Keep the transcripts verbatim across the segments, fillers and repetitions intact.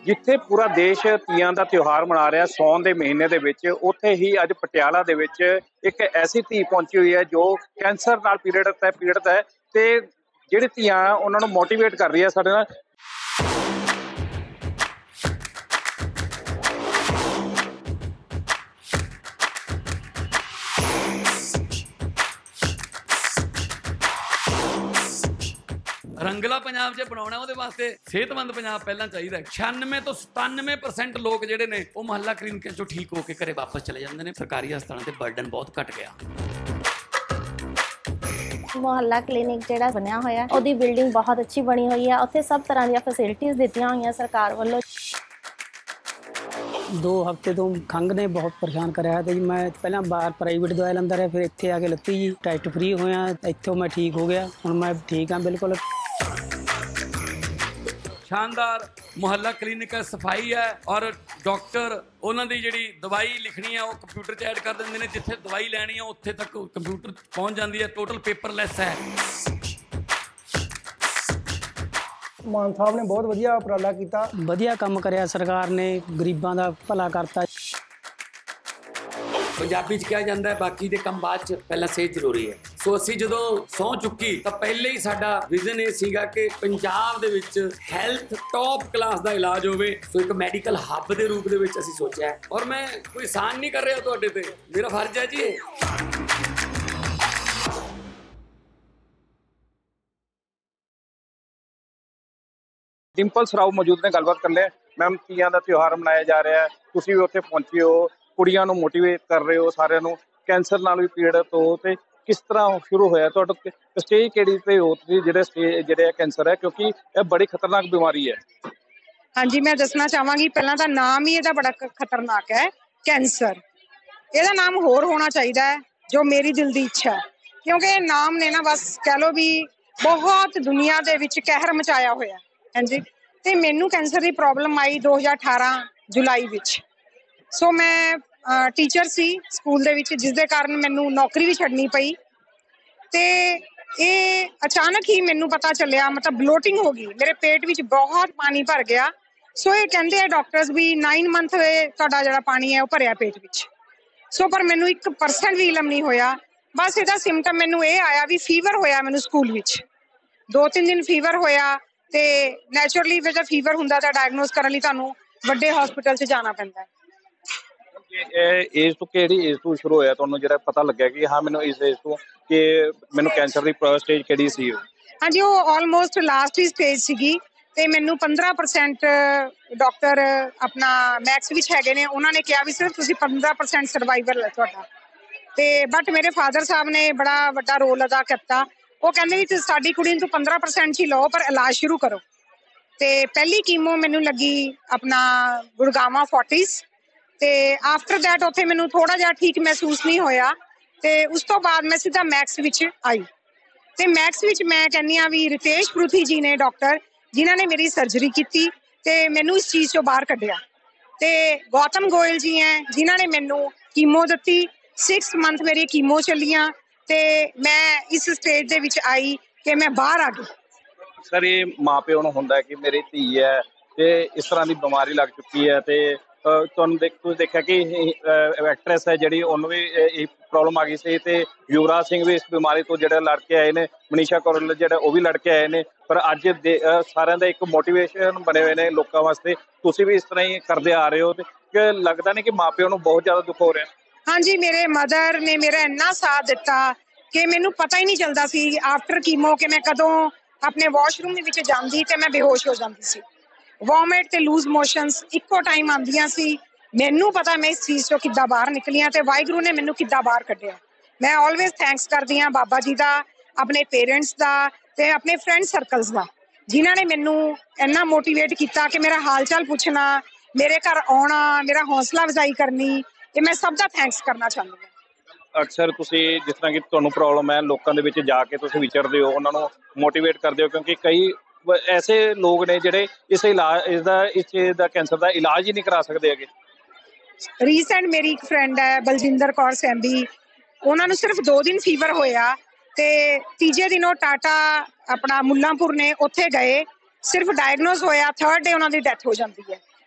ਜਿੱਥੇ ਪੂਰਾ ਦੇਸ਼ ਤੀਆਂ ਦਾ ਤਿਉਹਾਰ ਮਨਾ ਰਿਹਾ ਸੌਣ ਦੇ ਮਹੀਨੇ ਦੇ ਵਿੱਚ, ਉੱਥੇ ਹੀ ਅੱਜ ਪਟਿਆਲਾ ਦੇ ਵਿੱਚ ਇੱਕ ਐਸੀ ਧੀ ਪਹੁੰਚੀ ਹੋਈ ਹੈ ਜੋ ਕੈਂਸਰ ਨਾਲ ਪੀੜਤ ਹੈ ਪੀੜਤ ਹੈ ਤੇ ਜਿਹੜੀ ਧੀਆਂ ਉਹਨਾਂ ਨੂੰ ਮੋਟੀਵੇਟ ਕਰ ਰਹੀ ਹੈ ਸਾਡੇ ਨਾਲ। रंगला पंजाब च बनाना उहदे वास्ते सेहतमंद पंजाब पहला चाहिए। छियानवे तो सतानवे परसेंट लोग जिहड़े ने वो मुहल्ला क्लिनिक चों ठीक होकर घरे वापस चले जाते हैं। सरकारी हस्पतालों ते बर्डन बहुत घट गया। ਮੁਹੱਲਾ ਕਲੀਨਿਕ ਜਿਹੜਾ ਬਣਿਆ ਹੋਇਆ ਉਹਦੀ ਬਿਲਡਿੰਗ ਬਹੁਤ ਅੱਛੀ ਬਣੀ ਹੋਈ ਹੈ। ਉੱਥੇ ਸਭ ਤਰ੍ਹਾਂ ਦੀਆਂ ਫੈਸਿਲਿਟੀਆਂ ਦਿੱਤੀਆਂ ਹੋਈਆਂ ਸਰਕਾਰ ਵੱਲੋਂ। दो हफ्ते तो खंघ ने बहुत परेशान कराया तो जी मैं पहला बाहर प्राइवेट दवाई लंदा रहा, फिर इत्थे आके लत्ती जी टेस्ट फ्री होया, इत्थों मैं ठीक हो गया, हुण मैं ठीक हाँ बिल्कुल। शानदार मुहल्ला क्लिनिक है, सफाई है और डॉक्टर उन्होंने जी दवाई लिखनी है वो कंप्यूटर च ऐड कर देंगे ने, जिथे दवाई लैनी है उत्थे तक कंप्यूटर पहुँच जाती है। टोटल पेपरलैस है। ਮਾਨ ਸਾਹਿਬ ਨੇ ਬਹੁਤ ਵਧੀਆ ਉਪਰਾਲਾ ਕੀਤਾ, ਵਧੀਆ ਕੰਮ ਕਰਿਆ ਸਰਕਾਰ ਨੇ, ਗਰੀਬਾਂ ਦਾ ਭਲਾ ਕਰਤਾ। पंजाबी च कहा जाता है बाकी दे कम बाद च पहला सेहत जरूरी है। सो असी जो सौ चुकी तो पहले ही साडा विजन ये सीगा कि पंजाब दे विच हैल्थ टॉप क्लास दा इलाज होवे। सो एक मैडिकल हब दे रूप दे विच असी सोचा है और मैं कोई एहसान नहीं कर रहा तुहाडे ते, मेरा फर्ज है जी। डिंपल सराओ मौजूद ने, गलबात कर ले। मैम तीयां दा त्योहार मनाया जा रहा है, तुसीं भी उत्थे पहुंचे हो, कुड़ियां नूं मोटिवेट कर रहे हो, सारिਆਂ ਨੂੰ कैंसर नाल भी पीड़ित हो ते किस तरह शुरू होया तुहाडा स्टेज किहड़ी ते हो तुसीं ਜਿਹੜੇ स्टेज ਜਿਹੜੇ कैंसर है, क्योंकि ਇਹ बड़ी खतरनाक बीमारी है। हाँ जी, मैं दसना चाहांगी पहला तो नाम ही ਇਹਦਾ बड़ा खतरनाक है कैंसर। ਇਹਦਾ नाम होर होना चाहिए है जो मेरी दिल की इच्छा है, क्योंकि नाम ने ना बस कह लो भी बहुत दुनिया दे विच कहर मचाया होया। हाँ जी, तो मैनू कैंसर की प्रॉब्लम आई दो हज़ार अठारह जुलाई विच। सो मैं टीचर सी स्कूल दे विच, जिस दे कारण मैनू नौकरी भी छड्डनी पई ते ये अचानक ही मैनू पता चलिया, मतलब ब्लोटिंग हो गई, मेरे पेट विच बहुत पानी भर गया। सो ये कहंदे आ डॉक्टर्स भी नाइन मंथ तुहाडा जिहड़ा पानी है वो भरिया पेट विच। सो पर मैनू एक परसेंट भी इलम नहीं होया। बस इहदा सिम्पटम मैनू ये आया भी फीवर होया मैनू स्कूल विच, दो तीन दिन फीवर होया ते नैचुरली जो फीवर हुंदा तां डायगनोज करन लई तुहानूं वड्डे हॉस्पिटल च जाना पैंदा है। एज तो किहड़ी एज तो शुरू होया तुहानूं जिहड़ा पता लग्या कि हाँ मैनूं इस एज तो कि मैनूं कैंसर दी स्टेज किहड़ी सी? हाँ जी, वो ऑलमोस्ट लास्ट ही स्टेज सीगी ते मैनूं पंद्रह परसेंट डॉक्टर अपना मैक्स विच हैगे ने, उन्होंने कहा भी सिर्फ तुसीं पंद्रह परसेंट सर्वाइवल है तुहाडा ते, बट मेरे फादर साहब ने बड़ा वड्डा रोल अदा किया। वो कहते भी साडी कुड़ी तू पंद्रह परसेंट ही लो पर इलाज शुरू करो। तो पहली कीमो मैनू लगी अपना गुड़गावा फोर्टिस ते आफ्टर दैट उत्थे मैनू थोड़ा जिहा ठीक महसूस नहीं होया ते उस तो बाद मैं सीधा मैक्स विच आई। तो मैक्स विच मैं कहनी हाँ भी रितेश परूथी जी ने डॉक्टर जिन्हों ने मेरी सर्जरी की ते मैनू इस चीज़ चों बाहर कढ़िया। तो गौतम गोयल जी हैं जिन्होंने मैनू कीमो दी, सिक्स मंथ मेरी कीमो चलियाँ ते मैं इस स्टेज दे विच आई कि मैं बाहर आ गई। सर ये माँ प्यो नूं हुंदा है कि मेरी धी है ते इस तरह की बीमारी लग चुकी है ते तुहानूं देख तुसीं देखिया कि एक्ट्रेस है जिहड़ी उहनूं भी प्रॉब्लम आ गई सी ते युवराज सिंह भी इस बीमारी तो जिहड़े लड़ के आए ने, मनीषा कौर जिहड़े वो भी लड़ के आए ने, पर अज सारिਆਂ ਦਾ एक मोटिवेशन बने हुए ने लोकां वास्ते। तुसीं भी इस तरह ही करदे आ रहे हो कि लगदा नहीं कि माँ प्यो नूं बहुत ज़्यादा दुख हो रहा है? हाँ जी, मेरे मदर ने मेरा इन्ना साथ दिता कि मैनू पता ही नहीं चलता सी आफ्टर कीमो कि मैं कदों अपने वॉशरूम विच जांदी ते मैं बेहोश हो जाती सी। वॉमिट ते लूज मोशनस इक्को टाइम आंदियां सी। मैनू पता मैं इस चीज़ चों किद्दां बाहर निकलियां ते वाहिगुरू ने मैनू किद्दां बाहर कढ़िया। मैं ऑलवेज थैंक्स करदी हाँ बाबा जी दा, अपने पेरेंट्स दा ते अपने फ्रेंड सर्कल्स दा, जिन्हां ने मैनू इन्ना मोटिवेट किया कि मेरा हाल चाल पुछना, मेरे घर आउणा, मेरा हौसला अफजाई करनी, ये मैं सब दा थैंक्स करना चाहती हूँ। अक्सर तुसीं जिस तरह की तुहानूं प्रॉब्लम है लोगों के विच जाके तुसीं विचरदे हो, उन्हां नूं मोटिवेट करदे हो, क्योंकि कई ऐसे लोग ने जिहड़े इस इलाज इसदा इस चीज़ दा कैंसर दा इलाज ही नहीं करा सकदे हैगे। रीसेंट मेरी एक फ्रेंड है बलजिंदर कौर सैंबी, उन्होंने सिर्फ दो दिन फीवर होया ते तीजे दिन वो टाटा अपना मुल्लांपुर ने उत्थे गए, सिर्फ डायगनोज होया, थर्ड डे उन्होंने डेथ हो जाती है।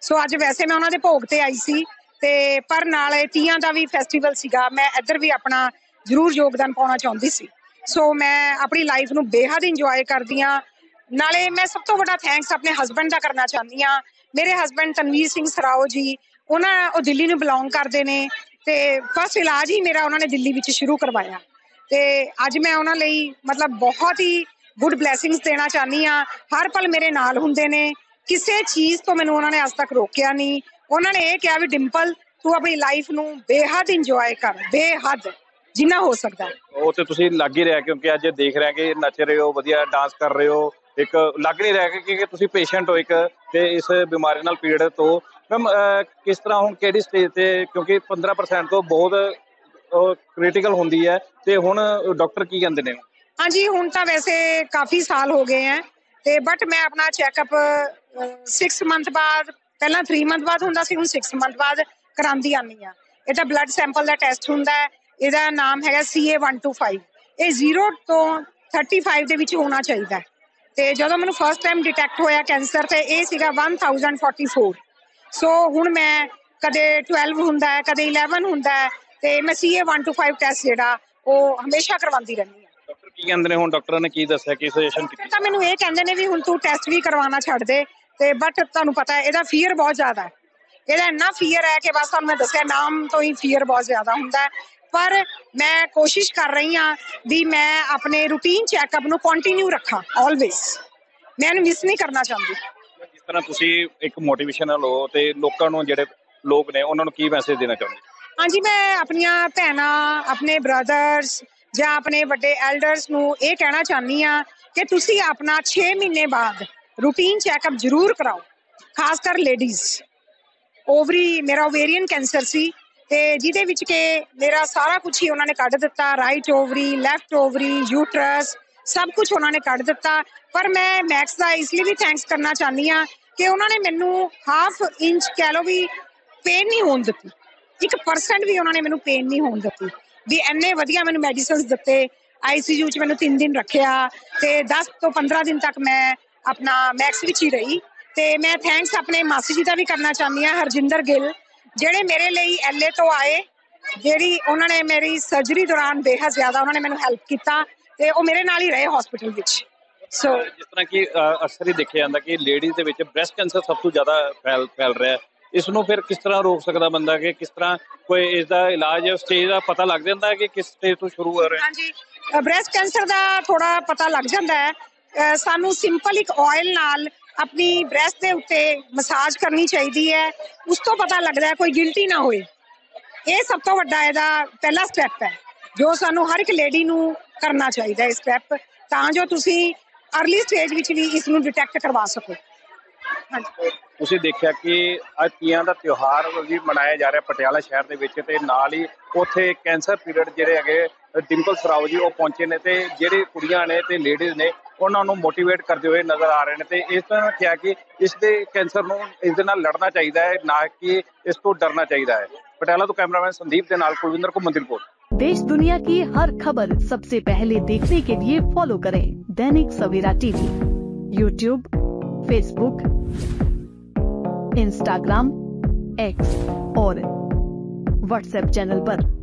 ਸੋ ਅੱਜ ਵੈਸੇ ਮੈਂ ਉਹਨਾਂ ਦੇ ਭੋਗ ਤੇ ਆਈ ਸੀ, ਤੇ ਪਰ ਨਾਲੇ ਤੀਆਂ ਦਾ ਵੀ ਫੈਸਟੀਵਲ ਸੀਗਾ, ਮੈਂ ਇੱਧਰ ਵੀ ਆਪਣਾ ਜ਼ਰੂਰ ਯੋਗਦਾਨ ਪਾਉਣਾ ਚਾਹੁੰਦੀ ਸੀ। ਸੋ ਮੈਂ ਆਪਣੀ ਲਾਈਫ ਨੂੰ ਬੇਹੱਦ ਇੰਜੋਏ ਕਰਦੀ ਹਾਂ। ਨਾਲੇ ਮੈਂ ਸਭ ਤੋਂ ਵੱਡਾ ਥੈਂਕਸ ਆਪਣੇ ਹਸਬੈਂਡ ਦਾ ਕਰਨਾ ਚਾਹੁੰਦੀ ਹਾਂ। ਮੇਰੇ ਹਸਬੈਂਡ ਤਨਵੀਰ ਸਿੰਘ ਸਰਾਓ ਜੀ, ਉਹਨਾਂ ਉਹ ਦਿੱਲੀ ਨੂੰ ਬਿਲੋਂਗ ਕਰਦੇ ਨੇ, ਤੇ ਫਸਟ ਇਲਾਜ ਹੀ ਮੇਰਾ ਉਹਨਾਂ ਨੇ ਦਿੱਲੀ ਵਿੱਚ ਸ਼ੁਰੂ ਕਰਵਾਇਆ, ਤੇ ਅੱਜ ਮੈਂ ਉਹਨਾਂ ਲਈ ਮਤਲਬ ਬਹੁਤ ਹੀ ਗੁੱਡ ਬਲੈਸਿੰਗਸ ਦੇਣਾ ਚਾਹੁੰਦੀ ਹਾਂ। ਹਰ ਪਲ ਮੇਰੇ ਨਾਲ ਹੁੰਦੇ ਨੇ, ਕਿਸੇ ਚੀਜ਼ ਤੋਂ ਮੈਨੂੰ ਉਹਨਾਂ ਨੇ ਅੱਜ ਤੱਕ ਰੋਕਿਆ ਨਹੀਂ। ਉਹਨਾਂ ਨੇ ਇਹ ਕਿਹਾ ਵੀ ਡਿੰਪਲ ਤੂੰ ਆਪਣੀ ਲਾਈਫ ਨੂੰ ਬੇਹੱਦ ਇੰਜੋਏ ਕਰ, ਬੇਹੱਦ ਜਿੰਨਾ ਹੋ ਸਕਦਾ। ਉਹ ਤੇ ਤੁਸੀਂ ਲੱਗ ਹੀ ਰਿਹਾ, ਕਿਉਂਕਿ ਅੱਜ ਦੇਖ ਰਿਹਾ ਕਿ ਨੱਚ ਰਹੇ ਹੋ, ਵਧੀਆ ਡਾਂਸ ਕਰ ਰਹੇ ਹੋ, ਇੱਕ ਲੱਗ ਨਹੀਂ ਰਿਹਾ ਕਿ ਤੁਸੀਂ ਪੇਸ਼ੈਂਟ ਹੋ ਇੱਕ, ਤੇ ਇਸ ਬਿਮਾਰੀ ਨਾਲ ਪੀੜਤ ਹੋ। ਮੈਮ ਕਿਸ ਤਰ੍ਹਾਂ ਹੁਣ ਕਿਹੜੀ ਸਟੇਜ ਤੇ, ਕਿਉਂਕਿ ਪੰਦਰਾਂ ਪਰਸੈਂਟ ਤੋਂ ਬਹੁਤ ਕ੍ਰਿਟੀਕਲ ਹੁੰਦੀ ਹੈ, ਤੇ ਹੁਣ ਡਾਕਟਰ ਕੀ ਕਹਿੰਦੇ ਨੇ? ਹਾਂਜੀ, ਹੁਣ ਤਾਂ ਵੈਸੇ ਕਾਫੀ ਸਾਲ ਹੋ ਗਏ ਹੈ, ਤੇ ਬਟ ਮੈਂ ਆਪਣਾ ਚੈੱਕਅਪ ਸਿਕਸ ਮੰਥ ਬਾਅਦ, ਪਹਿਲਾਂ ਥ੍ਰੀ ਮੰਥ ਬਾਅਦ ਹੁੰਦਾ ਸੀ, ਹੁਣ ਸਿਕਸ ਮੰਥ ਬਾਅਦ ਕਰਾਉਂਦੀ ਆਉਂਦੀ ਹਾਂ। ਇਹਦਾ ਬਲੱਡ ਸੈਂਪਲ ਦਾ ਟੈਸਟ ਹੁੰਦਾ ਹੈ, ਇਹਦਾ ਨਾਮ ਹੈਗਾ C A one two five. ਇਹ ਜ਼ੀਰੋ ਤੋਂ ਥਰਟੀ ਫਾਈਵ ਦੇ ਵਿੱਚ ਹੋਣਾ ਚਾਹੀਦਾ, ਤੇ ਜਦੋਂ ਮੈਨੂੰ ਫਸਟ ਟਾਈਮ ਡਿਟੈਕਟ ਹੋਇਆ ਕੈਂਸਰ, ਤੇ ਇਹ ਸੀਗਾ one thousand forty four. So ਹੁਣ ਮੈਂ ਕਦੇ ਟਵੈਲਵ ਹੁੰਦਾ ਹੈ, ਕਦੇ ਇਲੈਵਨ ਹੁੰਦਾ ਹੈ, ਤੇ ਮੈਂ C A one two five test ਜਿਹੜਾ ਉਹ ਹਮੇਸ਼ਾ ਕਰਵਾਉਂਦੀ ਰਹਿੰਦੀ ਹਾਂ। ਡਾਕਟਰ ਕੀ ਕਹਿੰਦੇ ਨੇ ਹੁਣ? ਡਾਕਟਰਾਂ ਨੇ ਕੀ ਦੱਸਿਆ, ਕੀ ਸੁਜੈਸ਼ਨ ਕੀਤੀ? ਤਾਂ ਮੈਨੂੰ ਇਹ ਕਹਿੰਦੇ ਨੇ ਵੀ ਹੁਣ ਤੂੰ ਟੈਸਟ ਵੀ ਕਰਵਾਉਣਾ ਛੱਡ ਦੇ, ਤੇ ਬਟ ਤੁਹਾਨੂੰ ਪਤਾ ਹੈ ਇਹਦਾ ਫੀਅਰ ਬਹੁਤ ਜ਼ਿਆਦਾ ਹੈ, ਇਹਦਾ ਇੰਨਾ ਫੀਅਰ ਹੈ ਕਿ ਬਸ ਤੁਹਾਨੂੰ ਮੈਂ ਦੱਸਿਆ ਨਾਮ ਤੋਂ ਹੀ ਫੀਅਰ ਬਹੁਤ ਜ਼ਿਆਦਾ ਹੁੰਦਾ ਹੈ। ਪਰ ਮੈਂ ਕੋਸ਼ਿਸ਼ ਕਰ ਰਹੀ ਹਾਂ ਵੀ ਮੈਂ ਆਪਣੇ ਰੂਟੀਨ ਚੈੱਕਅਪ ਨੂੰ ਕੰਟੀਨਿਊ ਰੱਖਾਂ ਆਲਵੇਜ਼, ਮੈਂ ਇਹਨੂੰ ਮਿਸ ਨਹੀਂ ਕਰਨਾ ਚਾਹੁੰਦੀ। ਜਿਸ ਤਰ੍ਹਾਂ ਤੁਸੀਂ ਇੱਕ ਮੋਟੀਵੇਸ਼ਨਲ ਹੋ, ਤੇ ਲੋਕਾਂ ਨੂੰ ਜਿਹੜੇ ਲੋਕ ਨੇ ਉਹਨਾਂ ਨੂੰ ਕੀ ਮੈਸੇਜ ਦੇਣਾ ਚਾਹੁੰਦੇ? ਹਾਂਜੀ, ਮੈਂ ਆਪਣੀਆਂ ਭੈਣਾਂ, ਆਪਣੇ ਬ੍ਰਦਰਸ ਜਾਂ ਆਪਣੇ ਵੱਡੇ ਐਲਡਰਸ ਨੂੰ ਇਹ ਕਹਿਣਾ ਚਾਹੁੰਦੀ ਹਾਂ ਕਿ ਤੁਸੀਂ ਆਪਣਾ ਛੇ ਮਹੀਨੇ ਬਾਅਦ ਰੂਟੀਨ ਚੈੱਕਅਪ ਜ਼ਰੂਰ ਕਰਾਓ, ਖਾਸ ਕਰ ਲੇਡੀਜ਼। ਓਵਰੀ ਮੇਰਾ ਓਵੇਰੀਅਨ ਕੈਂਸਰ ਸੀ, ਤੇ ਜਿਹਦੇ ਵਿੱਚ ਕਿ ਮੇਰਾ ਸਾਰਾ ਕੁਝ ਹੀ ਉਹਨਾਂ ਨੇ ਕੱਢ ਦਿੱਤਾ, right ovary, left ovary, uterus, ਸਭ ਕੁਝ ਉਹਨਾਂ ਨੇ ਕੱਢ ਦਿੱਤਾ। ਪਰ ਮੈਂ ਮੈਕਸ ਦਾ ਇਸ ਲਈ ਵੀ ਥੈਂਕਸ ਕਰਨਾ ਚਾਹੁੰਦੀ ਹਾਂ ਕਿ ਉਹਨਾਂ ਨੇ ਮੈਨੂੰ ਹਾਫ ਇੰਚ ਕਹਿ ਲਓ ਵੀ ਪੇਨ ਨਹੀਂ ਹੋਣ ਦਿੱਤੀ, ਇੱਕ ਪਰਸੈਂਟ ਵੀ ਉਹਨਾਂ ਨੇ ਮੈਨੂੰ ਪੇਨ ਨਹੀਂ ਹੋਣ ਦਿੱਤੀ, ਵੀ ਇੰਨੇ ਵਧੀਆ ਮੈਨੂੰ ਮੈਡੀਸਿਨਸ ਦਿੱਤੇ। ਆਈ ਸੀ ਯੂ 'ਚ ਮੈਨੂੰ ਤਿੰਨ ਦਿਨ ਰੱਖਿਆ, ਤੇ ਦਸ ਤੋਂ ਪੰਦਰਾਂ ਦਿਨ ਤੱਕ ਮੈਂ ਆਪਣਾ ਮੈਕਸ ਵਿੱਚ ਹੀ ਰਹੀ। ਤੇ ਮੈਂ ਥੈਂਕਸ ਆਪਣੇ ਮਾਸੀ ਜੀ ਦਾ ਵੀ ਕਰਨਾ ਚਾਹੁੰਦੀ ਹਾਂ, ਹਰਜਿੰਦਰ ਗਿੱਲ, ਜਿਹੜੇ ਮੇਰੇ ਲਈ ਐਲ ਏ ਤੋਂ ਆਏ, ਜਿਹੜੀ ਉਹਨਾਂ ਨੇ ਮੇਰੀ ਸਰਜਰੀ ਦੌਰਾਨ ਬੇਹੱਦ ਜ਼ਿਆਦਾ ਉਹਨਾਂ ਨੇ ਮੈਨੂੰ ਹੈਲਪ ਕੀਤਾ, ਤੇ ਉਹ ਮੇਰੇ ਨਾਲ ਹੀ ਰਹੇ ਹਸਪੀਟਲ ਵਿੱਚ। ਸੋ ਜਿਸ ਤਰ੍ਹਾਂ ਕਿ ਅਕਸਰ ਹੀ ਦੇਖਿਆ ਜਾਂਦਾ ਕਿ ਲੇਡੀਜ਼ ਦੇ ਵਿੱਚ ਬ੍ਰੈਸਟ ਕੈਂਸਰ ਸਭ ਤੋਂ ਜ਼ਿਆਦਾ ਫੈਲ ਫੈਲ ਰਿਹਾ, ਇਸ ਨੂੰ ਫਿਰ ਕਿਸ ਤਰ੍ਹਾਂ ਰੋਕ ਸਕਦਾ ਬੰਦਾ, ਕਿ ਕਿਸ ਤਰ੍ਹਾਂ ਕੋਈ ਇਸ ਦਾ ਇਲਾਜ ਸਟੇਜ ਦਾ ਪਤਾ ਲੱਗ ਜਾਂਦਾ ਹੈ ਕਿ ਕਿਸ ਸਟੇਜ ਤੋਂ ਸ਼ੁਰੂ ਹੋ ਰਿਹਾ? ਹਾਂਜੀ, ਬ੍ਰੈਸਟ ਕੈਂਸਰ ਦਾ ਥੋੜਾ ਪਤਾ ਲੱਗ ਜਾਂਦਾ ਹੈ। ਸਾਨੂੰ ਸਿੰਪਲ ਇੱਕ ਆਇਲ ਨਾਲ ਆਪਣੀ ਬ੍ਰੈਸਟ ਦੇ ਉੱਤੇ ਮਸਾਜ ਕਰਨੀ ਚਾਹੀਦੀ ਹੈ, ਉਸ ਤੋਂ ਪਤਾ ਲੱਗਦਾ ਹੈ ਕੋਈ ਗਿਲਟੀ ਨਾ ਹੋਏ। ਇਹ ਸਭ ਤੋਂ ਵੱਡਾ ਇਹਦਾ ਪਹਿਲਾ ਸਟੈਪ ਹੈ, ਜੋ ਸਾਨੂੰ ਹਰ ਇੱਕ ਲੇਡੀ ਨੂੰ ਕਰਨਾ ਚਾਹੀਦਾ ਹੈ, ਇਹ ਸਟੈਪ, ਤਾਂ ਜੋ ਤੁਸੀਂ ਅਰਲੀ ਸਟੇਜ ਵਿੱਚ ਵੀ ਇਸ ਨੂੰ ਡਿਟੈਕਟ ਕਰਵਾ ਸਕੋ। ਹਾਂਜੀ, ਤੁਸੀਂ ਦੇਖਿਆ ਕਿ ਅੱਜ ਤੀਆਂ ਦਾ ਤਿਉਹਾਰ ਵੀ ਮਨਾਇਆ ਜਾ ਰਿਹਾ ਪਟਿਆਲਾ ਸ਼ਹਿਰ ਦੇ ਵਿੱਚ, ਤੇ ਨਾਲ ਹੀ ਉੱਥੇ ਕੈਂਸਰ ਪੀਰੀਅਡ ਜਿਹੜੇ ਹੈਗੇ ਡਿੰਪਲ ਸਰਾਓ ਜੀ ਉਹ ਪਹੁੰਚੇ ਨੇ, ਤੇ ਜਿਹੜੇ ਕੁੜੀਆਂ ਨੇ ਤੇ ਲੇਡੀਜ਼ ਨੇ ਉਹਨਾਂ ਨੂੰ ਮੋਟੀਵੇਟ ਕਰਦੇ ਹੋਏ ਨਜ਼ਰ ਆ ਰਹੇ ਨੇ, ਤੇ ਇਸ ਤਰ੍ਹਾਂ ਕਿਹਾ ਕਿ ਇਸ ਦੇ ਕੈਂਸਰ ਨੂੰ ਇਸ ਦੇ ਨਾਲ ਲੜਨਾ ਚਾਹੀਦਾ ਹੈ, ਨਾ ਕਿ ਇਸ ਤੋਂ ਡਰਨਾ ਚਾਹੀਦਾ ਹੈ। ਪਟਿਆਲਾ ਤੋਂ ਕੈਮਰਾਮੈਨ संदीप के नाल कुलविंदर को मंदिर रिपोर्ट। देश दुनिया की हर खबर सबसे पहले देखने के लिए फॉलो करें Dainik Savera TV, YouTube, Facebook, Instagram, X और व्हाट्सएप चैनल पर।